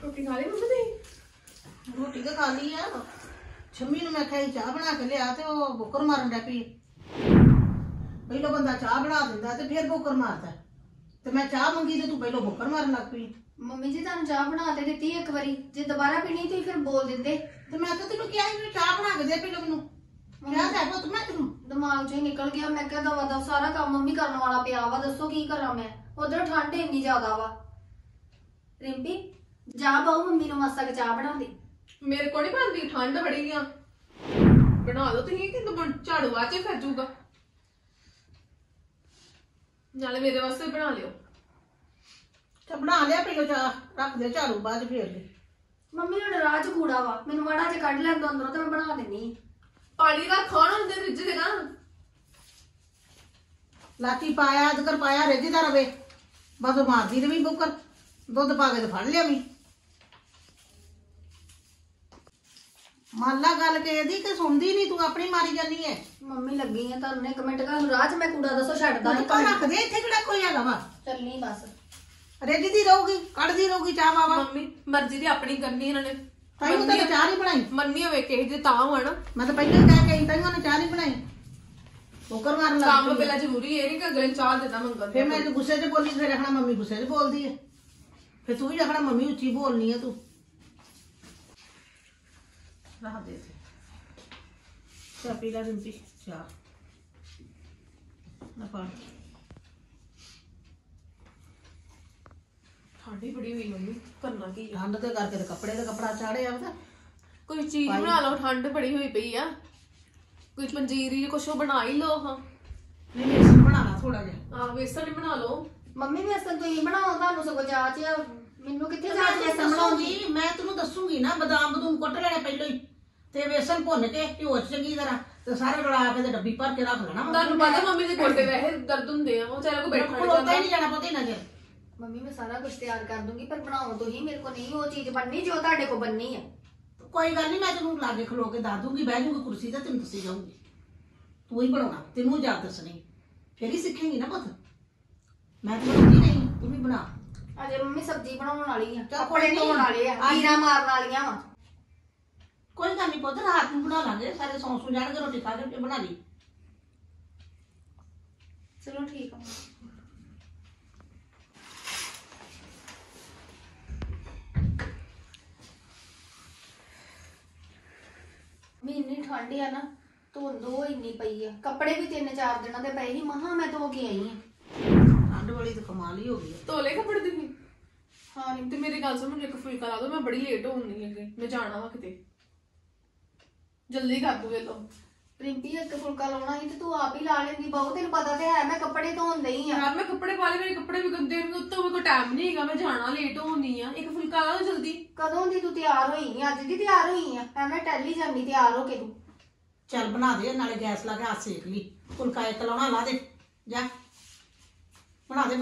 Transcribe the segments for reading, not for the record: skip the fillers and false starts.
रोटी खा ली मम्मी दी रोटी तो खा ली है छम्मी ने मैं कही चाह बना के लिया ते वो बुकर मारन लग पई पहलो बंदा चाह बना दिंदा ते फिर बुकर मारदा ते मैं चाह मंगी ते तू पहलो बुकर मारन लग पई मम्मी जी तुहानू चाह बना के दित्ती एक बारी जे दोबारा पीनी तुसीं फिर बोल दिंदे ते मैं तो तेनू क्या ही चाह बना के दे पहलो मैनू क्या है पुੱਤ मैं तेनू दिमाग चों ही निकल गया मैं क्या दवा दव सारा काम मम्मी करने वाला पिया वा दसो की करा मैं उधर ठंड इन्नी ज्यादा वा रिंपी जा बहु मम्मी नू मासा के चाह बना दे मेरे को नहीं बनती ठंड बड़ी आ बना दो तुम कि झाड़ू बाद च फिर जूगा नाले मेरे वास्ते बना लियो ते बना लिया पहलो चाह रख दे झाड़ू बाद फेर ले मम्मी हुण राह च कूड़ा वा मैनू माड़ा ज कढ लैंदो अंदरों ते मैं बना दिन्नी पानी का खाना होंदे रिज दे ना लाची पाया अदकर पाया रिझदा रवे बस मारदी रवी बुकर दुध पा के ते फड़ लिया मी माला गल के दी कि सुनदी नहीं तू अपनी मारी जानी है मम्मी लगी है तुहानू एक मिनट का राह च मैं कूड़ा दसो छड्डदा नहीं तो रख दे इत्थे किहड़ा कोई हैगा वा चलनी बस रिझदी रहूगी कढ़दी रहूगी चाह बाबा मम्मी मर्जी दी अपनी करनी इन्होंने ताई तो चाह नहीं बनाई मन्नी होवे के जे ता होना मैं तो पहले कह के आई ताई उन्होंने चाह नहीं बनाई बुकर मारन लग काम पई पहला जरूरी है नहीं कि अगले चाह देता मंगल फिर मैं गुस्से च बोली फिर आखना मम्मी गुस्से च बोलदी है फिर तू भी आखना मम्मी उच्ची बोलनी है तू रख दे चाह पी ला रिंपी चाह ना पा ठंडी बड़ी हुई मम्मी करना की है? ठंड ते करके ते कपड़े ते कपड़ा चाड़े आ कोई चीज बना लो ठंड बड़ी हुई पई आ कोई पंजीरी कुछ बना ही लो हाँ नहीं बेसन बनाना थोड़ा जिहा हाँ बेसन ही बना लो मम्मी बेसन तुसीं बनाओ तुहानू सगों जाच आ मैनू कित्थे जाच बेसन बनाउंदी मैं तेनू दसूंगी ना बदाम बदूम कुट लेने पहले ही ते बेसन भुन के घ्यो च चंगी तरह ते सारे रला के ते डब्बी भर के रख लेना ਤੁਹਾਨੂੰ ਪਤਾ ਮੰਮੀ ਦੇ ਗੋਡੇ ਵੈਸੇ ਦਰਦ ਹੁੰਦੇ ਆ ਉਹ ਚਾਰੇ ਕੋ ਬੈਠਾ ਨਹੀਂ खलोता ਜਾਂਦਾ ही नहीं जाना पता ही ना जे मम्मी मैं सारा कुछ तैयार कर दूंगी पर बनाओ तो ही मेरे को नहीं वो चीज बननी जो ਤੁਹਾਡੇ को बननी है कोई गल नहीं मैं तेनू लागे खलो के दस दूंगी बह जूंगी कुर्सी ते तेनू दसी जाऊंगी तू ही बनाना तेनू जात दसनी फिर ही सीखेंगी ना पुत मैं तो बनती नहीं तू भी बना अजे मम्मी सब्जी बनाने वाली है ਚੱਲ कपड़े ਕੋਈ धोने वाले है ਅੱਜ- मीरा मारन वालियां वा कोई गल नहीं पुत रात में बना लांगे सारे सौ सौ जाणगे रोटी खा के बना ली चलो ठीक है इन्नी ठंड है ना धुंध हो इन्नी पई है कपड़े भी 3-4 दिनों के पए ही महा मैं धो के आई हूं ठंड वाली तो कमाल ही हो गई है ਧੋਲੇ ਕੱਪੜੇ ਤੁਸੀਂ हाँ नहीं ਤੇ ਮੇਰੀ ਗੱਲ ਸੁਣ ਮੈਨੂੰ ਇੱਕ ਫੁਲਕਾ ਲਾ ਦੋ ਮੈਂ ਬੜੀ ਲੇਟ ਹੋਣ ਨਹੀਂ ਲੱਗੇ ਮੈਂ ਜਾਣਾ ਵਾ ਕਿਤੇ ਜਲਦੀ ਕਰ ਦੋ ਵੇਲੋ रिंपी एक फुलका लाना ही तो तू आप ही ला लेंदी बहु तेन पता ते है मैं कपड़े धोन दई हां यार मैं कपड़े पा ले मेरे कपड़े भी गंदे होंगे उत्तों मेरे को टाइम नहीं हैगा मैं जाना लेट होनी आ एक फुलका ला दो जल्दी कदों दी तू तैयार होई है अज दी तैयार होई है एवें टैली जानी तैयार हो के तू चल बना दे नाले गैस ला के हाथ सेक ली फुलका एक लाउणा ला दे जा बना दे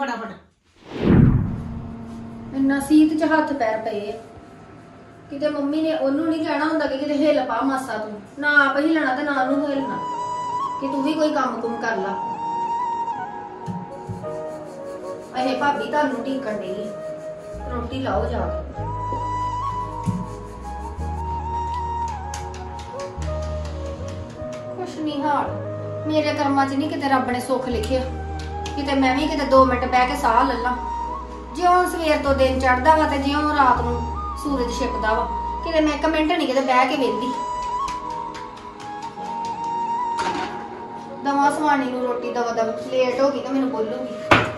फटाफट इन्ना सीत च हत्थ पैर पए किते मम्मी ने ओनू नहीं कहना हुंदा कि किते हिल पा मासा तू ना आप हिलना ते ना ओनू हिलना कि तू भी कोई काम कुम कर ला अहे भाभी तानू ढीकण डई है रोटी लाओ जा कुछ नहीं हाल मेरे कर्मां च नहीं किते रब ने सुख लिखिया किते मैं भी किते 2 मिनट बह के साह ले ला ਜਿਉਂ ਸਵੇਰ ਤੋਂ ਦਿਨ ਚੜਦਾ ਵਾ ਤੇ ਜਿਉਂ ਰਾਤ ਨੂੰ ਸੂਰਜ ਛਿਪਦਾ ਵਾ ਕਿਤੇ ਮੈਂ ਇੱਕ ਮਿੰਟ ਨਹੀਂ ਕਿਤੇ ਬਹਿ ਕੇ ਵੇਂਦੀ ਦਵਾ ਸਵਾਣੀ ਨੂੰ ਰੋਟੀ ਦਵਾ ਦਵ ਲੇਟ ਹੋ ਗਈ ਤਾਂ ਮੈਨੂੰ ਬੋਲੂਗੀ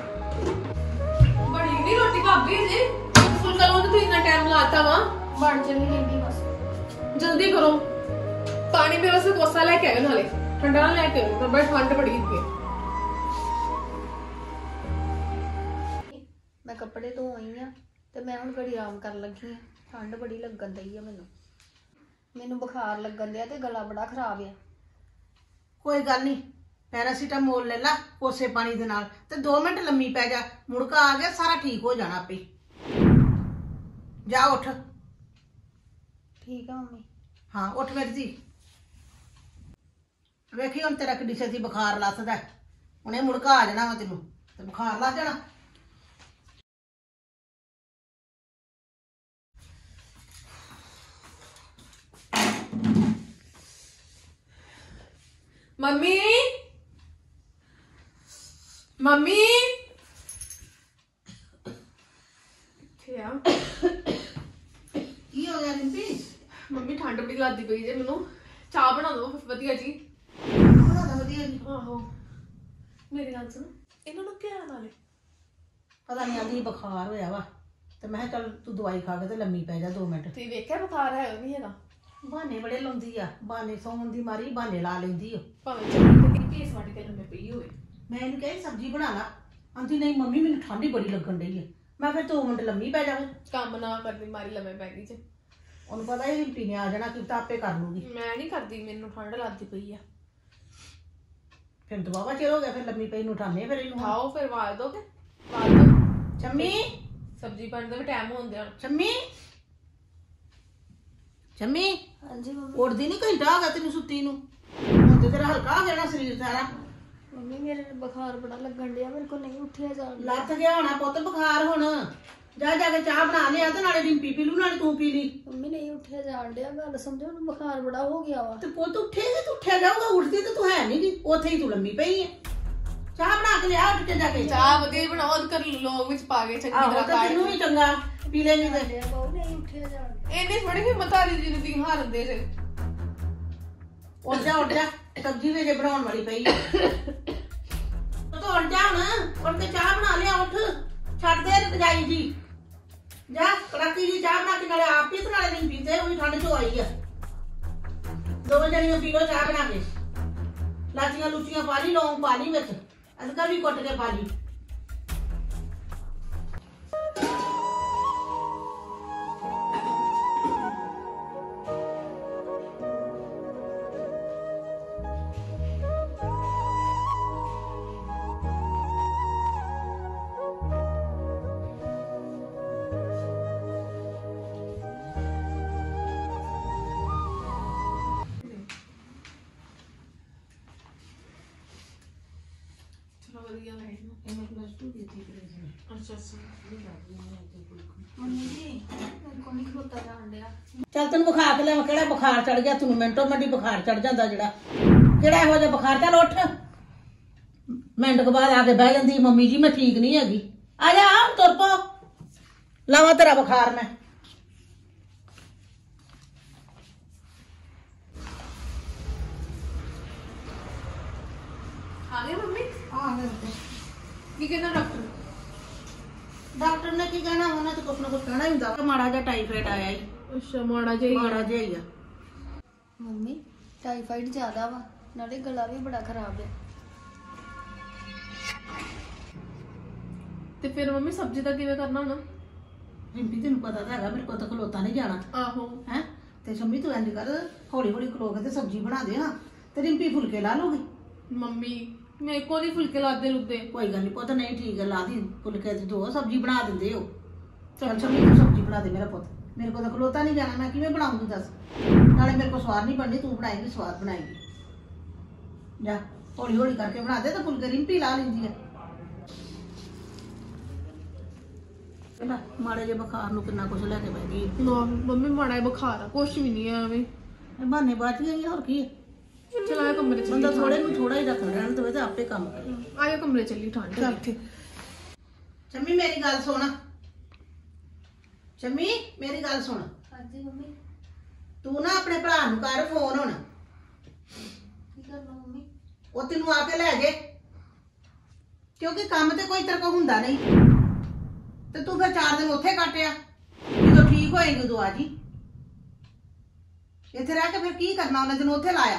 बड़ी नहीं रोटी भाभी जी फुलका लो तो इतना टाइम लाता वा ਬਣ ਚੱਲੀ ਲੈਂਦੀ ਬਸ जल्दी करो पानी मेरे से कोसा लेके आयो नाले ठंडा ना लेके आयो तो बड़ी ठंड बड़ी है ਮੈਂ ਕੱਪੜੇ ਧੋ ਆਈ ਆ ਤੇ ਮੈਂ ਹੁਣ ਘੜੀ ਆਰਾਮ ਕਰਨ ਲੱਗੀ ਆ ਠੰਡ ਬੜੀ ਲੱਗਣ ਦਈ ਆ ਮੈਨੂੰ ਬੁਖਾਰ ਲੱਗਣ ਦਿਆ ਤੇ ਗਲਾ ਬੜਾ ਖਰਾਬ ਆ कोई गल नहीं पैरासीटामोल ले ला कोसे पानी दे नाल ते 2 मिनट लम्मी पै जा मुड़का आ गया सारा ठीक हो जाना आपे जा उठ ठीक है मम्मी हाँ उठ मेरी धी वेखी हुण तेरा किड्डी छेती बुखार लथदा हुणे मुड़का आ जाना वा तेनू ते बुखार लथ जाना ਮੰਮੀ ਮੰਮੀ ਕਿੱਥੇ ਆ? ਕੀ ਹੋ ਗਿਆ ਰਿੰਪੀ? ਮੰਮੀ ਠੰਡ ਬੜੀ ਲੱਗਦੀ ਪਈ ਜੇ ਮੈਨੂੰ। ਚਾਹ ਬਣਾ ਦਿਓ ਵਧੀਆ ਜੀ। ਬਣਾ ਦਾ ਵਧੀਆ ਜੀ। ਆਹੋ ਮੇਰੀ ਗੱਲ ਸੁਣ, ਇਹਨਾਂ ਨੂੰ ਕੀ ਹਾਲ ਨਾਲੇ? ਪਤਾ ਨਹੀਂ ਆਂਦੀ ਬੁਖਾਰ ਹੋਇਆ ਵਾ ਤੇ ਮੈਂ ਕਿਹਾ ਚੱਲ ਤੂੰ ਦਵਾਈ ਖਾ ਕੇ ਤੇ ਲੰਮੀ ਪੈ ਜਾ 2 ਮਿੰਟ। ਤੁਸੀਂ ਵੇਖਿਆ ਬੁਖਾਰ ਹੈਗਾ ਨਹੀਂ ਹੈਗਾ? ਬਹਾਨੇ ਬੜੇ ਲਾਉਂਦੀ ਆ, ਬਹਾਨੇ ਸੌਣ ਦੀ ਮਾਰੀ ਬਹਾਨੇ ਲਾ ਲੈਂਦੀ ਓ। ਭਾਵੇਂ ਚੰਗੀ ਤੇ ਕੇਸ ਵੱਟ ਕੇ ਲੰਮੇ ਪਈ ਹੋਵੇ। ਮੈਂ ਇਹਨੂੰ ਕਹੀ ਸਬਜ਼ੀ ਬਣਾ ਲਾ, ਆਂਦੀ ਨਹੀਂ ਮੰਮੀ ਮੈਨੂੰ ਠੰਡ ਹੀ ਬੜੀ ਲੱਗਣ ਡਈ ਆ। ਮੈਂ ਫਿਰ 2 ਮਿੰਟ ਲੰਮੀ ਪੈ ਜਾਵੇ। ਕੰਮ ਨਾ ਕਰਦੀ ਮਾਰੀ ਲੰਮੇ ਪੈ ਗਈ ਜੇ। ਉਹਨੂੰ ਪਤਾ ਇਹ ਰਿੰਪੀ ਨੇ ਆ ਜਾਣਾ ਕਿ ਤਾਂ ਆਪੇ ਕਰ ਲੂਗੀ। ਮੈਂ ਨਹੀਂ ਕਰਦੀ, ਮੈਨੂੰ ਠੰਡ ਲੱਗਦੀ ਪਈ ਆ। ਫਿਰ ਦੁਬਾਰਾ ਚਿਰ ਹੋ ਗਿਆ, ਫਿਰ ਲੰਮੀ ਪਈ ਨੂੰ ਉਠਾਣੇ ਫਿਰ ਇਹਨੂੰ। ਖਾਓ ਫਿਰ ਵਾਲ ਦੋਗੇ? ਵਾਲ ਦੋ। ਸ਼ੰਮੀ ਸਬਜ਼ੀ ਬਣਨ ਦਾ ਵੀ ਟਾਈਮ ਹੁੰਦੇ ਹੁਣ। ਸ਼ੰਮੀ ਸ਼ੰਮੀ ਹਾਂਜੀ ਮੰਮੀ। ਉੱਠਦੀ ਨਹੀਂ, ਘੰਟਾ ਹੋ ਗਿਆ ਤੈਨੂੰ ਸੁੱਤੀ ਨੂੰ। ਹੁਣ ਤੇ ਤੇਰਾ ਹਲਕਾ ਹੋ ਜਾਣਾ ਸਰੀਰ ਸਾਰਾ। ਮੰਮੀ ਮੇਰੇ ਬੁਖਾਰ ਬੜਾ ਲੱਗਣ ਡਿਆ, ਮੇਰੇ ਕੋਲ ਨਹੀਂ ਉੱਠਿਆ ਜਾਂਦਾ। ਲੱਥ ਗਿਆ ਹੋਣਾ ਪੁੱਤ ਬੁਖਾਰ ਹੁਣ। ਜਾ ਜਾ ਕੇ ਚਾਹ ਬਣਾ ਲਿਆ ਤੇ ਨਾਲੇ ਰਿੰਪੀ ਪੀ ਲੂ ਨਾਲੇ ਤੂੰ ਪੀ ਲਈ। ਮੰਮੀ ਨਹੀਂ ਉੱਠਿਆ ਜਾਣ ਡਿਆ, ਗੱਲ ਸਮਝੋ, ਉਹਨੂੰ ਬੁਖਾਰ ਬੜਾ ਹੋ ਗਿਆ ਵਾ। ਤੇ ਪੁੱਤ ਉੱਠੇਗੀ ਤੇ ਉੱਠਿਆ ਜਾਊਗਾ, ਉੱਠਦੀ ਤੇ ਤੂੰ ਹੈ ਨਹੀਂ ਗੀ, ਉੱਥੇ ਹੀ ਤੂੰ ਲੰਮੀ ਪਈ ਹੈ। ਚਾਹ ਬਣਾ ਕੇ ਲਿਆ ਉੱਠ ਕੇ ਜਾ ਕੇ। ਚਾਹ ਵਧੀਆ ਬਣਾਓ ਕਰ ਲੋਗ ਵਿੱਚ ਪਾ ਕੇ ਚੰਗੀ ਆਹੋ ਤਰ੍ਹਾਂ ਤੇ ਕਾੜ ਤੈਨੂੰ ਵੀ ਚੰਗਾ ਪੀ ਲੈਂਗੀ ਤੇ। ਬਹੁ ਨਹੀਂ ਉੱਠਿਆ ਜਾਣ ਡਿਆ। ਇਹਨੇ ਥੋੜੀ ਹਿੰਮਤ ਆ ਰਹੀ ਜਿਹਨੂੰ ਤੁਸੀਂ ਹਾਰਦੇ ਜੇ। ਉੱਠ ਜਾ ਸਬਜ਼ੀ ਵੀ ਜੇ ਬਣਾਉਣ ਵਾਲੀ ਪਈ ਹੈ। ਤੂੰ ਉੱਠ ਜਾ ਹੁਣ, ਉੱਠ ਕੇ ਚਾਹ ਬਣਾ ਲਿਆ। ਉੱਠ ਛੱਡ ਦੇ ਰਜਾਈ ਜੀ, ਜਾ ਕੜਾਕੀ ਜੀ ਚਾਹ ਬਣਾ ਕੇ ਨਾਲੇ ਆਪ ਪੀ ਤੇ ਨਾਲੇ ਨਹੀਂ ਪੀਤੇ। ਉਹ ਵੀ ਠੰਡ ਚੋਂ ਆਈ ਆ। 2 ਜਣੀਆਂ ਪੀ ਲੋ ਚਾਹ ਬਣਾ ਕੇ। ਲਾਚੀਆਂ ਲੂਚੀਆਂ ਪਾ ਲਈ, ਲੌਂਗ ਪਾ ਲਈ ਵਿੱਚ, ਅਦਰਕ ਵੀ ਕੁੱਟ ਕੇ ਪਾ ਲਈ। ਚਲੋ ਵਧੀਆ ਹੈ। ਇਹਨੇ ਪਲੱਸ 2 ਕੀਤੀ ਸੀ। ਅੱਛਾ ਅੱਛਾ। ਮੰਮੀ ਜੀ ਮੇਰੇ ਕੋਲ ਨਹੀਂ ਖਲੋਤਾ ਜਾਣ ਡਿਆ। ਚੱਲ ਤੈਨੂੰ ਬੁਖਾਰ ਕੇ ਲਿਆਵਾਂ। ਕਿਹੜਾ ਬੁਖਾਰ ਚੜ ਗਿਆ ਤੈਨੂੰ? ਮਿੰਟੋ ਮਿੰਟ ਬੁਖਾਰ ਚੜ ਜਾਂਦਾ ਜਿਹੜਾ। ਕਿਹੜਾ ਇਹੋ ਜਿਹਾ ਬੁਖਾਰ? ਚੱਲ ਉੱਠ। ਮਿੰਟ ਕੁ ਬਾਅਦ ਆ ਕੇ ਬਹਿ ਜਾਂਦੀ ਮੰਮੀ ਜੀ ਮੈਂ ਠੀਕ ਨਹੀਂ ਹੈਗੀ। ਆ ਜਾ ਤੁਰ ਪੋ, ਲਾਵਾਂ ਤੇਰਾ ਬੁਖਾਰ ਮੈਂ। ਆ ਗਏ ਮੰਮੀ? ਆ ਗਏ। ਕੀ ਕਹਿੰਦਾ ਡਾਕਟਰ? ਡਾਕਟਰ ਨੇ ਕੀ ਕਹਿਣਾ, ਉਹਨੇ ਤਾਂ ਕੁਛ ਨਾ ਕੁਛ ਕਹਿਣਾ ਹੀ ਹੁੰਦਾ ਵਾ। ਮਾੜਾ ਜਿਹਾ ਟਾਈਫਾਇਡ ਆਇਆ ਹੀ। ਅੱਛਾ ਮਾੜਾ ਜਿਹਾ ਮਾੜਾ ਜਿਹਾ ਹੀ ਆ। ਮੰਮੀ ਟਾਈਫਾਈਡ ਜ਼ਿਆਦਾ ਵਾ, ਨਾਲੇ ਗਲਾ ਵੀ ਬੜਾ ਖਰਾਬ ਹੈ। ਤੇ ਫਿਰ ਮੰਮੀ ਸਬਜ਼ੀ ਦਾ ਕਿਵੇਂ ਕਰਨਾ ਹੁਣ? ਰਿੰਪੀ ਤੈਨੂੰ ਪਤਾ ਤਾਂ ਹੈਗਾ ਮੇਰੇ ਕੋਲ ਤਾਂ ਖਲੋਤਾ ਨਹੀਂ ਜਾਣਾ ਆਹੋ ਹੈ। ਤੇ ਸ਼ੰਮੀ ਤੂੰ ਇੰਝ ਕਰ, ਹੌਲੀ ਹੌਲੀ ਖਲੋ ਕੇ ਤੇ ਸਬਜ਼ੀ ਬਣਾ ਦੇ ਹਾਂ, ਤੇ ਰਿੰਪੀ ਫੁਲਕੇ ਲਾ ਲੂਗੀ। ਮੰਮੀ ਮੇਰੇ ਕੋਲ ਨਹੀਂ ਫੁਲਕੇ ਲਾਦੇ ਲੁੱਦੇ। ਕੋਈ ਗੱਲ ਨਹੀਂ ਪੁੱਤ, ਨਹੀਂ ਠੀਕ ਹੈ ਲਾ ਦੀ ਫੁਲਕੇ ਤੇ ਦੋ ਸਬਜ਼ੀ ਬਣਾ ਦਿੰਦੇ ਹੋ। ਚੱਲ ਸ਼ੰਮੀ ਤੂੰ ਸਬਜ਼ੀ ਬਣਾ ਦੇ ਮੇਰਾ ਪੁੱਤ, ਮੇਰੇ ਕੋਲ ਤਾਂ ਖਲੋਤਾ ਨਹੀਂ ਜਾਣਾ, ਮੈਂ ਕਿਵੇਂ ਬਣਾਉਂਗੀ ਦੱਸ। ਨਾਲੇ ਮੇਰੇ ਕੋਲ ਸਵਾਦ ਨਹੀਂ ਬਣਨੀ, ਤੂੰ ਬਣਾਏਗੀ ਸਵਾਦ ਬਣਾਏਗੀ। ਜਾ ਹੌਲੀ ਹੌਲੀ ਕਰਕੇ ਬਣਾ ਦੇ, ਤਾਂ ਫੁਲਕੇ ਰਿੰਪੀ ਲਾ ਲੈਂਦੀ ਹੈ। ਪਹਿਲਾਂ ਮਾੜੇ ਜਿਹੇ ਬੁਖਾਰ ਨੂੰ ਕਿੰਨਾ ਕੁਛ ਲੈ ਕੇ ਬਹਿ ਗਈ। ਨਾ ਮੰਮੀ ਮਾੜਾ ਜਿਹਾ ਬੁਖਾਰ ਆ, ਕੁਛ ਵੀ ਨਹੀਂ ਆ ਐਵੇਂ। ਇਹ ਬਹਾਨੇ ਬਾਤ ਹੀ ਹੋਰ ਕੀ ਹੈ। ਚਲਾ ਕਮਰੇ ਚ। ਬੰਦਾ ਥੋੜੇ ਨੂੰ ਥੋੜਾ ਹੀ ਰੱਖ ਲੈਣ ਤੇ ਤੇ ਆਪੇ ਕੰਮ ਕਰੇ। ਆਇਆ ਕਮਰੇ ਚੱਲੀ ਠੰਡ ਹੈ ਇੱਥੇ। ਸ਼ੰਮੀ ਮੇਰੀ ਗੱਲ ਸੁਣ, ਸ਼ੰਮੀ ਮੇਰੀ ਗੱਲ ਸੁਣ। ਹਾਂਜੀ ਮੰਮੀ। ਤੂੰ ਨਾ ਆਪਣੇ ਭਰਾ ਨੂੰ ਕਰ ਫੋਨ ਹੁਣ। ਕੀ ਕਰਨਾ ਮੰਮੀ? ਉਹ ਤੈਨੂੰ ਆ ਕੇ ਲੈ ਜੇ, ਕਿਉਂਕਿ ਕੰਮ ਤੇ ਕੋਈ ਤੇਰੇ ਕੋਲ ਹੁੰਦਾ ਨਹੀਂ। ਤੇ ਤੂੰ ਫਿਰ 4 ਦਿਨ ਉੱਥੇ ਕੱਟਿਆ, ਜਦੋਂ ਠੀਕ ਹੋਏਗੀ ਉਦੋਂ ਆ ਜੀ। ਇੱਥੇ ਰਹਿ ਕੇ ਫਿਰ ਕੀ ਕਰਨਾ? ਉਹਨੇ ਤੈਨੂੰ ਉੱਥੇ ਲਾਇਆ।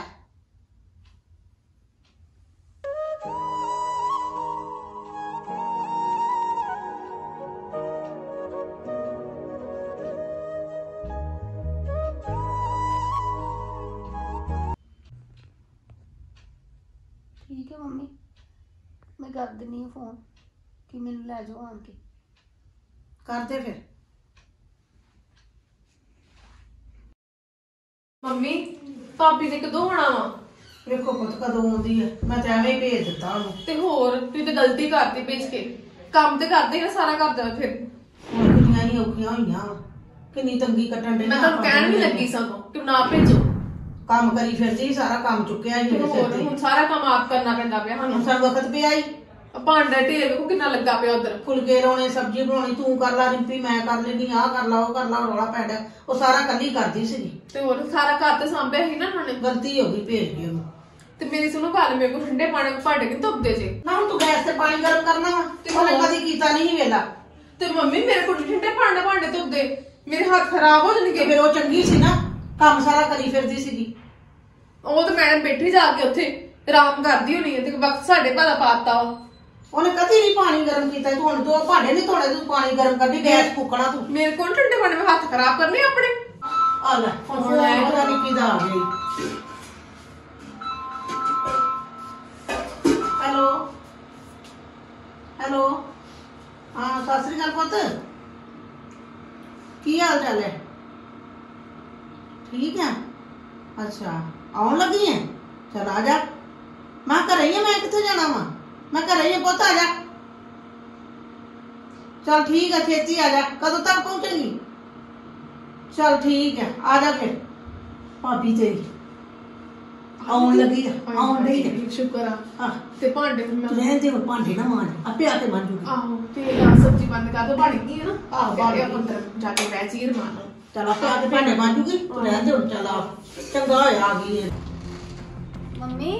ਠੀਕ ਹੈ ਮੰਮੀ, ਮੈਂ ਕਰ ਦਿੰਨੀ ਹਾਂ ਫੋਨ ਕਿ ਮੈਨੂੰ ਲੈ ਜਾਓ ਆਣ ਕੇ। ਕਰਦੇ ਫਿਰ। ਮੰਮੀ ਭਾਬੀ ਨੇ ਕਦੋਂ ਆਉਣਾ ਵਾ? ਵੇਖੋ ਪੁੱਤ ਕਦੋਂ ਆਉਂਦੀ ਹੈ, ਮੈਂ ਤਾਂ ਐਵੇਂ ਹੀ ਭੇਜ ਦਿੱਤਾ ਉਹਨੂੰ। ਤੇ ਹੋਰ ਤੁਸੀਂ ਤੇ ਗਲਤੀ ਕਰਤੀ ਭੇਜ ਕੇ। ਕੰਮ ਤੇ ਕਰਦੇ ਨਾ ਸਾਰਾ ਕਰਦਾ ਫਿਰ। ਹੁਣ ਕਿੰਨੀਆਂ ਹੀ ਔਖੀਆਂ ਹੋਈਆਂ ਵਾ, ਕਿੰਨੀ ਤੰਗੀ ਕੱਟਣ ਦੇ। ਮੈਂ ਤੁਹਾਨੂੰ ਕਹਿਣ ਵੀ ਲੱਗੀ ਸਗੋਂ ਕਿ ਨਾ ਭੇਜੋ। ਕੰਮ ਕਰੀ ਫਿਰਦੀ ਸਾਰਾ ਕੰਮ ਚੁੱਕਿਆ ਸੀ ਮੇਰੇ ਸਿਰ ਤੇ ਹੁਣ ਸਾਰਾ ਕੰਮ ਆਪ ਕਰਨਾ ਪੈਂਦਾ ਪਿਆ ਹੁਣ ਸਾਨੂੰ ਸਾਨੂੰ ਵਕਤ ਪਿਆ ਹੀ ਭਾਂਡਾ ਢੇਰ ਵੇਖੋ ਕਿੰਨਾ ਲੱਗਾ ਪਿਆ ਉਧਰ ਫੁਲਕੇ ਲਾਉਣੇ ਸਬਜ਼ੀ ਬਣਾਉਣੀ ਤੂੰ ਕਰ ਲਾ ਰਿੰਪੀ ਮੈਂ ਕਰ ਲੈਣੀ ਆਹ ਕਰ ਲਾ ਉਹ ਕਰ ਲਾ ਰੌਲਾ ਪੈ ਗਿਆ ਉਹ ਸਾਰਾ ਕੱਲੀ ਕਰਦੀ ਸੀਗੀ ਤੇ ਹੋਰ ਸਾਰਾ ਘਰ ਤੇ ਸਾਂਭਿਆ ਸੀ ਨਾ ਉਹਨਾਂ ਨੇ ਗਲਤੀ ਹੋ ਗਈ ਭੇਜ ਗਈ ਉਹਨੂੰ ਤੇ ਮੇਰੀ ਸੁਣੋ ਗੱਲ ਮੇਰੇ ਕੋਲ ਠੰਡੇ ਪਾਣੀ ਦੇ ਭਾਂਡੇ ਕਿ ਧੁੱਪਦੇ ਜੇ ਨਾ ਹੁਣ ਤੂੰ ਗੈਸ ਤੇ ਪਾਣੀ ਗਰਮ ਕਰਨਾ ਵਾ ਉਹਨੇ ਕਦੀ ਕੀਤਾ ਨਹੀਂ ਵੇਲਾ ਤੇ ਮੰਮੀ ਮੇਰੇ ਕੋਲ ਨੀ ਠੰਡੇ ਭਾਂਡੇ ਧੁੱਪਦੇ ਮੇਰੇ ਹੱਥ ਖਰਾਬ ਹੋ ਤੇ ਜਾਣਗੇ ਫਿਰ ਉਹ ਚੰਗੀ ਸੀ ਨਾ ਕੰਮ ਸਾਰਾ ਕਰੀ ਫਿਰਦੀ ਸੀਗੀ ਉਹ ਤਾਂ ਮੈਡਮ ਬੈਠੀ ਜਾ ਕੇ ਉੱਥੇ ਆਰਾਮ ਕਰਦੀ ਹੋਣੀ ਹੈ ਤੇ ਵਕਤ ਸਾਡੇ ਭਾਲਾ ਪਾਤਾ ਵਾ ਉਹਨੇ ਕਦੀ ਨਹੀਂ ਪਾਣੀ ਗਰਮ ਕੀਤਾ ਤੂੰ ਹੁਣ ਦੋ ਭਾਂਡੇ ਨਹੀਂ ਧੋਣੇ ਤੂੰ ਪਾਣੀ ਗਰਮ ਕਰਦੀ ਗੈਸ ਫੂਕਣਾ ਤੂੰ ਮੇਰੇ ਕੋਲ ਠੰਡੇ ਪਾਣੀ ਮੈਂ ਹੱਥ ਖਰਾਬ ਕਰਨੇ ਆਪਣੇ ਆ ਲੈ ਹੁਣ ਪਤਾ ਨਹੀਂ ਕਿਹਦਾ ਆ ਗਈ ਹੈਲੋ ਹੈਲੋ ਹਾਂ ਸਤਿ ਸ੍ਰੀ ਅਕਾਲ ਪੁੱਤ ਕੀ ਹਾਲ ਚਾਲ ਹੈ ਠੀਕ ਹੈ ਅੱਛਾ ਆਉਣ ਲੱਗੀ ਹੈ ਚਲ ਆ ਜਾ ਮੈਂ ਘਰੇ ਹੀ ਹਾਂ ਮੈਂ ਕਿੱਥੇ ਜਾਣਾ ਵਾ ਮੈਂ ਘਰੇ ਹੀ ਹਾਂ ਪੁੱਤ ਆ ਜਾ चल ठीक है छेती आ जा कदों तक पहुंचेगी चल ठीक है आ जा फिर भाभी तेरी आउन लगी आउन नहीं है शुक्र आ हां ते भांडे मैं रहन दे भांडे ना मांज आपे आके मांजूगी आहो ते सब्जी बंद कर दो बन गई है ना आहो, बाहर अंदर जाके बैठ ही रमान चल आपे आके भांडे मांजूगी तू रहन दे चल आ चंगा होया आ गई है ਮੰਮੀ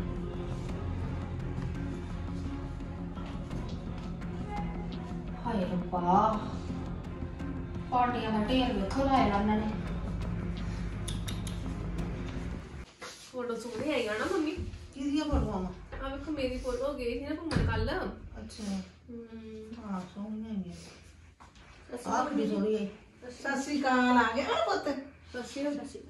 ਹਾਏ ਰੱਬਾ ਪਾਰਟੀਆਂ ਦਾ ਢੇਰ ਵੇਖੋ ਲਾਇਆ ਉਹਨਾਂ ਨੇ फोटो सोहनी आई ना मम्मी किदियां फोटोआं आ देखो मेरी फोटो गई थी ना घूमने कल अच्छा हां सोहनी है आप भी सोहनी है सत श्री अकाल आ गया पुत ससी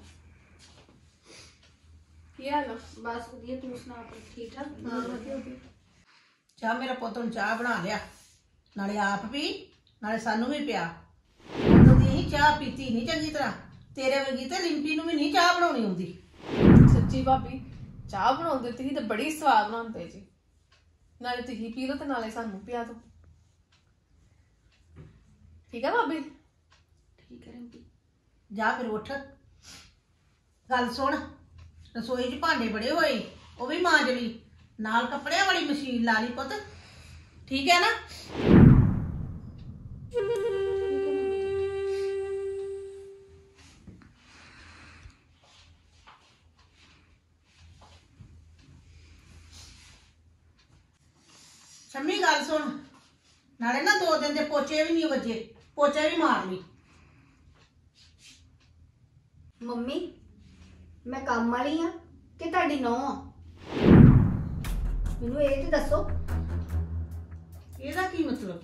ਕੀ ਹਾਲ ਆ ਬਸ ਵਧੀਆ ਤੂੰ ਸੁਣਾ ਆਪਣੀ ਠੀਕ ਠਾਕ ਹਾਂ ਵਧੀਆ ਵਧੀਆ ਚਾਹ ਮੇਰਾ ਪੁੱਤ ਨੂੰ ਚਾਹ ਬਣਾ ਲਿਆ ਨਾਲੇ ਆਪ ਵੀ ਨਾਲੇ ਸਾਨੂੰ ਵੀ ਪਿਆ ਉਦੋਂ ਦੀ ਹੀ ਚਾਹ ਪੀਤੀ ਨਹੀਂ ਚੰਗੀ ਤਰ੍ਹਾਂ ਤੇਰੇ ਵਰਗੀ ਤੇ ਰਿੰਪੀ ਨੂੰ ਵੀ ਨਹੀਂ ਚਾਹ ਬਣਾਉਣੀ ਆਉਂਦੀ ਸੱਚੀ ਭਾਬੀ ਚਾਹ ਬਣਾਉਂਦੇ ਤੁਸੀਂ ਤਾਂ ਬੜੀ ਸਵਾਦ ਬਣਾਉਂਦੇ ਜੀ ਨਾਲੇ ਤੁਸੀਂ ਪੀ ਲਓ ਤੇ ਨਾਲੇ ਸਾਨੂੰ ਪਿਆ ਦੋ ਠੀਕ ਆ ਭਾਬੀ ਠੀਕ ਹੈ ਰਿੰਪੀ ਜਾ ਫਿਰ ਉੱਠ ਗੱਲ ਸੁਣ ਰਸੋਈ 'ਚ ਭਾਂਡੇ ਬੜੇ ਹੋਏ ਉਹ ਵੀ ਮਾਂਜ ਲਈ ਨਾਲ ਕੱਪੜਿਆਂ ਵਾਲੀ ਮਸ਼ੀਨ ਲਾ ਲਈ ਪੁੱਤ ਠੀਕ ਹੈ ਨਾ ਸ਼ੰਮੀ ਗੱਲ ਸੁਣ ਨਾਲੇ ਨਾ 2 ਦਿਨ ਦੇ ਪੋਚੇ ਵੀ ਨਹੀਂ ਵੱਜੇ ਪੋਚੇ ਵੀ ਮਾਰ ਲਈ ਮੰਮੀ ਮੈਂ ਕੰਮ ਵਾਲੀ ਆ ਕਿ ਤੁਹਾਡੀ ਨੌਂ ਆ ਮੈਨੂੰ ਇਹ ਤੇ ਦੱਸੋ ਇਹਦਾ ਕੀ ਮਤਲਬ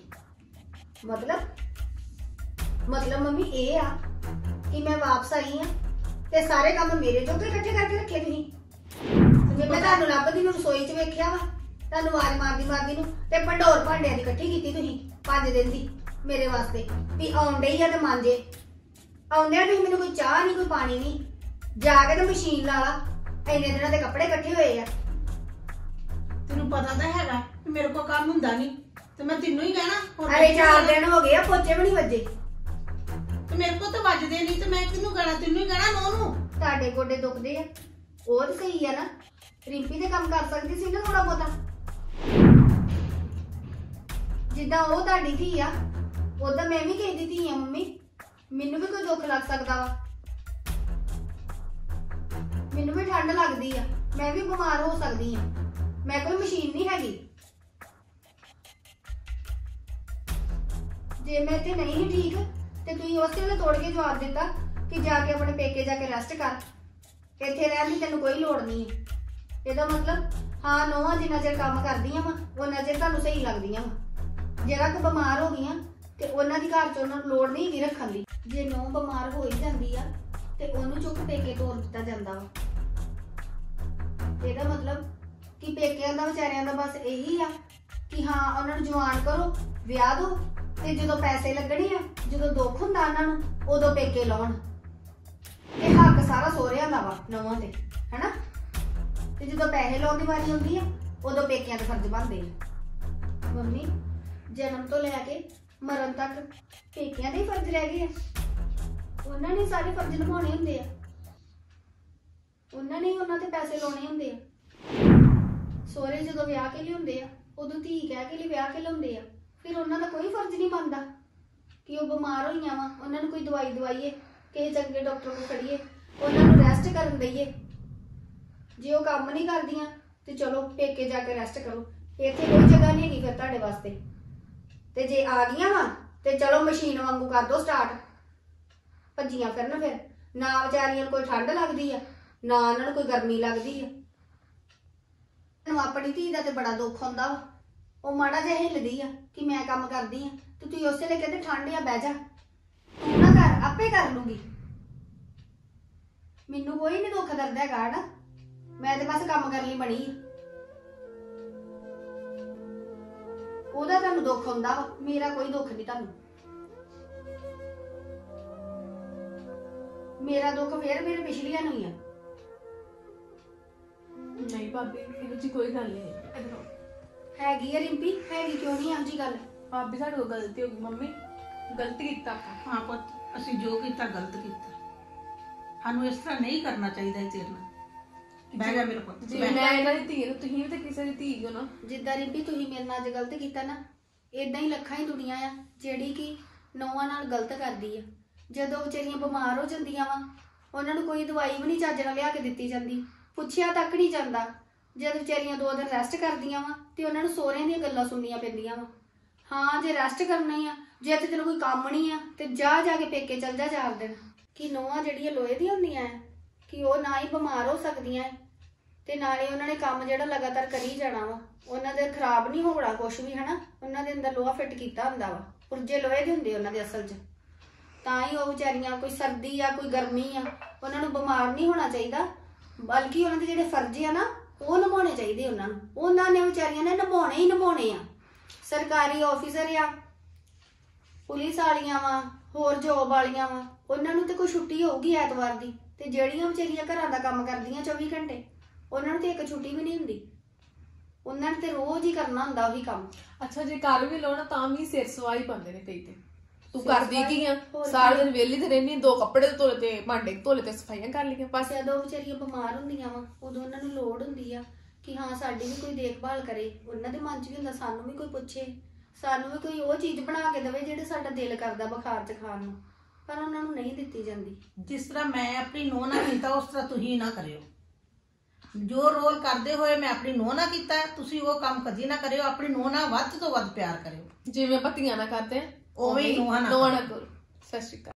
ਮਤਲਬ ਮੰਮੀ ਇਹ ਆ ਕਿ ਮੈਂ ਵਾਪਸ ਆਈ ਆ ਤੇ ਸਾਰੇ ਕੰਮ ਮੇਰੇ ਜੋਗੇ ਇਕੱਠੇ ਕਰਕੇ ਰੱਖੇ ਤੁਸੀਂ ਜੇ ਮੈਂ ਤੁਹਾਨੂੰ ਲੱਭਦੀ ਨੂੰ ਰਸੋਈ 'ਚ ਵੇਖਿਆ ਵਾ ਤੁਹਾਨੂੰ ਆਵਾਜ਼ ਮਾਰਦੀ ਨੂੰ ਤੇ ਭੰਡੋਰ ਭਾਂਡਿਆਂ ਦੀ ਇਕੱਠੀ ਕੀਤੀ ਤੁਸੀਂ 5 ਦਿਨ ਦੀ ਮੇਰੇ ਵਾਸਤੇ ਵੀ ਆਉਣ ਡਈ ਆ ਤੇ ਮਾਂਜੇ ਆਉਂਦਿਆਂ ਤੁਸੀਂ ਮੈਨੂੰ ਕੋਈ ਚਾਹ ਨਹੀਂ ਕੋਈ ਪਾਣੀ ਨਹੀਂ ਜਾ ਕੇ ਤੇ ਮਸ਼ੀਨ ਲਾ ਲਾ ਇੰਨੇ ਦਿਨਾਂ ਦੇ ਕੱਪੜੇ ਇਕੱਠੇ ਹੋਏ ਆ ਤੈਨੂੰ ਪਤਾ ਤਾਂ ਹੈਗਾ ਕਿ ਮੇਰੇ ਕੋਲ ਕੰਮ ਹੁੰਦਾ ਨਹੀਂ ਤੇ ਮੈਂ ਤੈਨੂੰ ਹੀ ਕਹਿਣਾ ਹੋਰ ਅਰੇ 4 ਦਿਨ ਹੋ ਗਏ ਆ ਪੋਚੇ ਵੀ ਨਹੀਂ ਵੱਜੇ ਤੇ ਮੇਰੇ ਕੋਲ ਤਾਂ ਵੱਜਦੇ ਨਹੀਂ ਤੇ ਮੈਂ ਕਿਹਨੂੰ ਕਹਿਣਾ ਤੈਨੂੰ ਹੀ ਕਹਿਣਾ ਨੋ ਨੂੰ ਤੁਹਾਡੇ ਗੋਡੇ ਦੁਖਦੇ ਆ ਉਹ ਤਾਂ ਸਹੀ ਆ ਨਾ ਰਿੰਪੀ ਦੇ ਕੰਮ ਕਰ ਸਕਦੀ ਸੀ ਨਾ ਥੋੜਾ ਬਹੁਤਾ ਜਿੱਦਾਂ ਉਹ ਤੁਹਾਡੀ ਧੀ ਆ ਉਦਾਂ ਮੈਂ ਵੀ ਕਿਸੇ ਦੀ ਧੀ ਆ ਮੰਮੀ ਮੈਨੂੰ ਵੀ ਕੋਈ ਦੁੱਖ ਲੱਗ ਸਕਦਾ ਵਾ ਮੈਨੂੰ ਵੀ ਠੰਡ ਲੱਗਦੀ ਆ ਮੈਂ ਵੀ ਬਿਮਾਰ ਹੋ ਸਕਦੀ ਆ ਮੈਂ ਕੋਈ ਮਸ਼ੀਨ ਨਹੀਂ ਹੈਗੀ ਜੇ ਮੈਂ ਇੱਥੇ ਨਹੀਂ ਠੀਕ ਤੇ ਤੁਸੀਂ ਉਸੇ ਵੇਲੇ ਤੋੜ ਕੇ ਜਵਾਬ ਦਿੱਤਾ ਕਿ ਜਾ ਕੇ ਆਪਣੇ ਪੇਕੇ ਜਾ ਕੇ ਰੈਸਟ ਕਰ ਇੱਥੇ ਰਹਿਣ ਦੀ ਤੈਨੂੰ ਕੋਈ ਲੋੜ ਨਹੀਂ ਹੈ ਇਹਦਾ ਮਤਲਬ ਹਾਂ ਨੋਹਾਂ ਜਿੰਨਾ ਚਿਰ ਕੰਮ ਕਰਦੀਆਂ ਵਾ ਉਹਨਾਂ ਚਿਰ ਤੁਹਾਨੂੰ ਸਹੀ ਲੱਗਦੀਆਂ ਵਾ ਜਿਹੜਾ ਕਿ ਬਿਮਾਰ ਹੋ ਗਈਆਂ ਤੇ ਉਹਨਾਂ ਦੀ ਘਰ ਚ ਉਹਨਾਂ ਨੂੰ ਲੋੜ ਨਹੀਂ ਹੈਗੀ ਰੱਖਣ ਦੀ ਜੇ ਨੋਹ ਬਿਮਾਰ ਹੋ ਹੀ ਜਾਂਦੀ ਆ ਤੇ ਉਹਨੂੰ ਚੁੱਕ ਪੇਕੇ ਤੋਰ ਦਿੱਤਾ ਜਾਂਦਾ ਵਾ ਇਹਦਾ ਮਤਲਬ ਕਿ ਪੇਕਿਆਂ ਦਾ ਵਿਚਾਰਿਆਂ ਦਾ ਬਸ ਇਹੀ ਆ ਕਿ ਹਾਂ ਉਹਨਾਂ ਨੂੰ ਜਵਾਨ ਕਰੋ ਵਿਆਹ ਦਿਓ ਤੇ ਜਦੋਂ ਪੈਸੇ ਲੱਗਣੇ ਆ ਜਦੋਂ ਦੁੱਖ ਹੁੰਦਾ ਉਹਨਾਂ ਨੂੰ ਉਦੋਂ ਪੇਕੇ ਲਾਉਣ ਇਹ ਹੱਕ ਸਾਰਾ ਸੋਹਰਿਆਂ ਦਾ ਵਾ ਨਵਾਂ ਤੇ ਹੈਨਾ ਤੇ ਜਦੋਂ ਪੈਸੇ ਲਾਉਣ ਦੀ ਵਾਰੀ ਹੁੰਦੀ ਆ ਉਦੋਂ ਪੇਕਿਆਂ ਦੇ ਫਰਜ਼ ਬਣਦੇ ਆ ਮੰਮੀ ਜਨਮ ਤੋਂ ਲੈ ਕੇ ਮਰਨ ਤੱਕ ਪੇਕਿਆਂ ਦੇ ਹੀ ਫਰਜ਼ ਰਹਿ ਗਏ ਆ ਉਹਨਾਂ ਨੇ ਸਾਰੇ ਫਰਜ਼ ਨਿਭਾਉਣੇ ਹੁੰਦੇ ਆ ਉਹਨਾਂ ਨੇ ਹੀ ਉਹਨਾਂ ਤੇ ਪੈਸੇ ਲਾਉਣੇ ਹੁੰਦੇ ਆ। ਸਹੁਰੇ ਜਦੋਂ ਵਿਆਹ ਕੇ ਲਿਆਉਂਦੇ ਆ ਉਦੋਂ ਧੀ ਕਹਿ ਕੇ ਲਈ ਵਿਆਹ ਕੇ ਲਾਉਂਦੇ ਆ। ਫਿਰ ਉਹਨਾਂ ਦਾ ਕੋਈ ਫਰਜ਼ ਨਹੀਂ ਬਣਦਾ ਕਿ ਉਹ ਬਿਮਾਰ ਹੋਈਆਂ ਵਾ ਉਹਨਾਂ ਨੂੰ ਕੋਈ ਦਵਾਈ ਦਵਾਈਏ, ਕਿਸੇ ਚੰਗੇ ਡਾਕਟਰ ਕੋਲ ਖੜੀਏ, ਉਹਨਾਂ ਨੂੰ ਰੈਸਟ ਕਰਨ ਦਈਏ। ਜੇ ਉਹ ਕੰਮ ਨਹੀਂ ਕਰਦੀਆਂ ਤੇ ਚਲੋ ਪੇਕੇ ਜਾ ਕੇ ਰੈਸਟ ਕਰੋ, ਇੱਥੇ ਕੋਈ ਜਗ੍ਹਾ ਨਹੀਂ ਹੈਗੀ ਫਿਰ ਤੁਹਾਡੇ ਵਾਸਤੇ। ਤੇ ਜੇ ਆ ਗਈਆਂ ਵਾ ਤੇ ਚਲੋ ਮਸ਼ੀਨ ਵਾਂਗੂ ਕਰ ਦੋ ਸਟਾਰਟ, ਭੱਜੀਆਂ ਫਿਰਨ। ਫਿਰ ਨਾ ਵਿਚਾਰੀਆਂ ਨੂੰ ਕੋਈ ਠੰਡ ਲੱਗਦੀ ਆ, ਨਾ ਉਹਨਾਂ ਨੂੰ ਕੋਈ ਗਰਮੀ ਲੱਗਦੀ ਆ। ਮੈਨੂੰ ਆਪਣੀ ਧੀ ਦਾ ਤੇ ਬੜਾ ਦੁੱਖ ਹੁੰਦਾ ਵਾ, ਉਹ ਮਾੜਾ ਜਿਹਾ ਹਿੱਲਦੀ ਆ ਕਿ ਮੈਂ ਕੰਮ ਕਰਦੀ ਆ ਤੇ ਤੁਸੀਂ ਉਸੇ ਵੇਲੇ ਕਹਿੰਦੇ ਠੰਡ ਆ ਬਹਿ ਜਾ, ਤੂੰ ਨਾ ਕਰ, ਆਪੇ ਕਰ ਲੂੰਗੀ। ਮੈਨੂੰ ਕੋਈ ਨਹੀਂ ਦੁੱਖ ਦਰਦ ਹੈਗਾ ਨਾ, ਮੈਂ ਤੇ ਬਸ ਕੰਮ ਕਰਨ ਲਈ ਬਣੀ ਆ। ਉਹਦਾ ਤੁਹਾਨੂੰ ਦੁੱਖ ਹੁੰਦਾ ਵਾ, ਮੇਰਾ ਕੋਈ ਦੁੱਖ ਨਹੀਂ ਤੁਹਾਨੂੰ। ਮੇਰਾ ਦੁੱਖ ਫੇਰ ਮੇਰੇ ਪਿਛਲੀਆਂ ਨੂੰ ਹੀ ਆ। ਨਹੀਂ ਭਾਬੀ ਇਹੋ ਜਿਹੀ ਕੋਈ ਗੱਲ ਨਹੀਂ ਇਧਰੋਂ ਹੈਗੀ ਆ ਰਿੰਪੀ, ਹੈਗੀ ਕਿਉਂ ਨਹੀਂ ਇਹੋ ਜਿਹੀ ਗੱਲ। ਭਾਬੀ ਸਾਡੇ ਕੋਲ ਗਲਤੀ ਹੋ ਗਈ, ਮੰਮੀ ਗਲਤੀ ਕੀਤਾ ਆਪਾਂ। ਹਾਂ ਪੁੱਤ, ਅਸੀਂ ਜੋ ਕੀਤਾ ਗਲਤ ਕੀਤਾ। ਸਾਨੂੰ ਇਸ ਤਰ੍ਹਾਂ ਨਹੀਂ ਕਰਨਾ ਚਾਹੀਦਾ ਇਹ ਤੇਰੇ ਨਾਲ। ਬਹਿ ਜਾ ਮੇਰੇ ਪੁੱਤ। ਜੇ ਮੈਂ ਇਹਨਾਂ ਦੀ ਧੀ ਹਾਂ, ਤੁਸੀਂ ਵੀ ਤਾਂ ਕਿਸੇ ਦੀ ਧੀ ਹੋ ਨਾ। ਜਿੱਦਾਂ ਰਿੰਪੀ ਤੁਸੀਂ ਮੇਰੇ ਨਾਲ ਅੱਜ ਗਲਤ ਕੀਤਾ ਨਾ, ਇਦਾਂ ਹੀ ਲੱਖਾਂ ਹੀ ਦੁਨੀਆ ਆ ਜਿਹੜੀ ਕਿ ਨੌਵਾਂ ਨਾਲ ਗਲਤ ਕਰਦੀ ਆ। ਜਦੋਂ ਵਿਚਾਰੀਆਂ ਬਿਮਾਰ ਹੋ ਜਾਂਦੀਆਂ ਵਾ, ਉਹਨਾਂ ਨੂੰ ਕੋਈ ਦਵਾਈ ਵੀ ਨਹੀਂ ਚੱਜ ਨਾਲ ਲਿਆ ਕੇ ਦਿੱਤੀ ਜਾਂਦੀ, ਪੁੱਛਿਆ ਤੱਕ ਨਹੀਂ ਜਾਂਦਾ। ਜਦ ਵਿਚਾਰੀਆਂ 2 ਦਿਨ ਰੈਸਟ ਕਰਦੀਆਂ ਵਾ ਤੇ ਉਹਨਾਂ ਨੂੰ ਸਹੁਰਿਆਂ ਦੀਆਂ ਗੱਲਾਂ ਸੁਣਨੀਆਂ ਪੈਂਦੀਆਂ ਵਾ। ਹਾਂ ਜੇ ਰੈਸਟ ਕਰਨਾ ਹੀ ਆ, ਜੇ ਤੇ ਤੈਨੂੰ ਕੋਈ ਕੰਮ ਨਹੀਂ ਆ ਤੇ ਜਾ ਕੇ ਪੇਕੇ ਚੱਲ ਜਾ 4 ਦਿਨ। ਕਿ ਨੌਵਾਂ ਜਿਹੜੀਆਂ ਲੋਹੇ ਦੀਆਂ ਹੁੰਦੀਆਂ ਆ ਕਿ ਉਹ ਨਾ ਹੀ ਬਿਮਾਰ ਹੋ ਸਕਦੀਆਂ ਤੇ ਨਾਲੇ ਉਹਨਾਂ ਨੇ ਕੰਮ ਜਿਹੜਾ ਲਗਾਤਾਰ ਕਰੀ ਜਾਣਾ ਵਾ, ਉਹਨਾਂ ਦੇ ਖਰਾਬ ਨਹੀਂ ਹੋਣਾ ਕੁਛ ਵੀ, ਹਨਾ। ਉਹਨਾਂ ਦੇ ਅੰਦਰ ਲੋਹਾ ਫਿੱਟ ਕੀਤਾ ਹੁੰਦਾ ਵਾ, ਪੁਰਜੇ ਲੋਹੇ ਦੇ ਹੁੰਦੇ ਉਹਨਾਂ ਦੇ ਅਸਲ 'ਚ। ਤਾਂ ਹੀ ਉਹ ਵਿਚਾਰੀਆਂ, ਕੋਈ ਸਰਦੀ ਆ ਕੋਈ ਗਰਮੀ ਆ, ਉਹਨਾਂ ਨੂੰ ਬਿਮਾਰ ਨਹੀਂ ਹੋਣਾ ਚਾਹੀਦਾ, ਬਲਕਿ ਉਹਨਾਂ ਦੇ ਜਿਹੜੇ ਫਰਜ਼ ਆ ਨਾ ਉਹ ਨਿਭਾਉਣੇ ਚਾਹੀਦੇ ਉਹਨਾਂ ਨੂੰ। ਉਹਨਾਂ ਨੇ ਵਿਚਾਰੀਆਂ ਨੇ ਨਿਭਾਉਣੇ ਹੀ ਨਿਭਾਉਣੇ ਆ। ਸਰਕਾਰੀ ਆਫੀਸਰ ਆ, ਪੁਲਿਸ ਵਾਲੀਆਂ ਵਾ, ਹੋਰ ਜੋਬ ਵਾਲੀਆਂ ਵਾ, ਉਹਨਾਂ ਨੂੰ ਤੇ ਕੋਈ ਛੁੱਟੀ ਹੋਊਗੀ ਐਤਵਾਰ ਦੀ। ਤੇ ਜਿਹੜੀਆਂ ਵਿਚਾਰੀਆਂ ਘਰਾਂ ਦਾ ਕੰਮ ਕਰਦੀਆਂ 24 ਘੰਟੇ, ਉਹਨਾਂ ਨੂੰ ਤੇ ਇੱਕ ਛੁੱਟੀ ਵੀ ਨਹੀਂ ਹੁੰਦੀ। ਉਹਨਾਂ ਨੇ ਤੇ ਰੋਜ਼ ਹੀ ਕਰਨਾ ਹੁੰਦਾ ਉਹੀ ਕੰਮ। ਅੱਛਾ ਜੇ ਕਰ ਵੀ ਲਓ ਨਾ ਤਾਂ ਵੀ ਸਿਰ ਸਵਾਈ ਪਾਉਂਦੇ ਨੇ ਕਈ ਤੇ। ਤੂੰ ਸਿਰ ਕਰਦੀ ਕੀ ਆ? ਹੋਰ ਸਾਰਾ ਕੀ? ਦਿਨ ਵਿਹਲੀ ਤੇ ਰਹਿਨੀ, 2 ਕੱਪੜੇ ਧੋਲੇ ਤੇ ਭਾਂਡੇ ਧੋਲੇ ਤੇ ਸਫਾਈਆਂ ਕਰ ਲਈਆਂ ਬਸ। ਜਦੋਂ ਵਿਚਾਰੀਆਂ ਬਿਮਾਰ ਹੁੰਦੀਆਂ ਵਾ ਉਦੋਂ ਉਹਨਾਂ ਨੂੰ ਲੋੜ ਹੁੰਦੀ ਆ ਕਿ ਹਾਂ ਸਾਡੀ ਵੀ ਕੋਈ ਦੇਖਭਾਲ ਕਰੇ। ਉਹਨਾਂ ਦੇ ਮਨ 'ਚ ਵੀ ਹੁੰਦਾ ਸਾਨੂੰ ਵੀ ਕੋਈ ਪੁੱਛੇ, ਸਾਨੂੰ ਵੀ ਕੋਈ ਉਹ ਚੀਜ਼ ਬਣਾ ਕੇ ਦੇਵੇ ਜਿਹੜੇ ਸਾਡਾ ਦਿਲ ਕਰਦਾ ਬੁਖਾਰ 'ਚ ਖਾਣ ਨੂੰ, ਪਰ ਉਹਨਾਂ ਨੂੰ ਨਹੀਂ ਦਿੱਤੀ ਜਾਂਦੀ। ਜਿਸ ਤਰ੍ਹਾਂ ਮੈਂ ਆਪਣੀ ਨੂੰਹ ਨਾਲ ਕੀਤਾ ਉਸ ਤਰ੍ਹਾਂ ਤੁਸੀਂ ਨਾ ਕਰਿਓ। ਜੋ ਰੋਲ ਕਰਦੇ ਹੋਏ ਮੈਂ ਆਪਣੀ ਨੂੰਹ ਨਾਲ ਕੀਤਾ, ਤੁਸੀਂ ਉਹ ਕੰਮ ਕਦੀ ਨਾ ਕਰਿਓ। ਆਪਣੀ ਨੂੰਹ ਨਾਲ ਵੱਧ ਤੋਂ ਵੱਧ ਪਿਆਰ ਕਰਿਓ, ਜਿਵੇਂ ਆਪਾਂ ਧੀਆਂ ਨਾਲ ਕਰਦੇ ਆ ਉਵੇਂ ਹੀ ਨੂੰਹਾਂ ਨਾਲ ਕਰੋ। ਸਤਿ ਸ਼੍ਰੀ ਅਕਾਲ।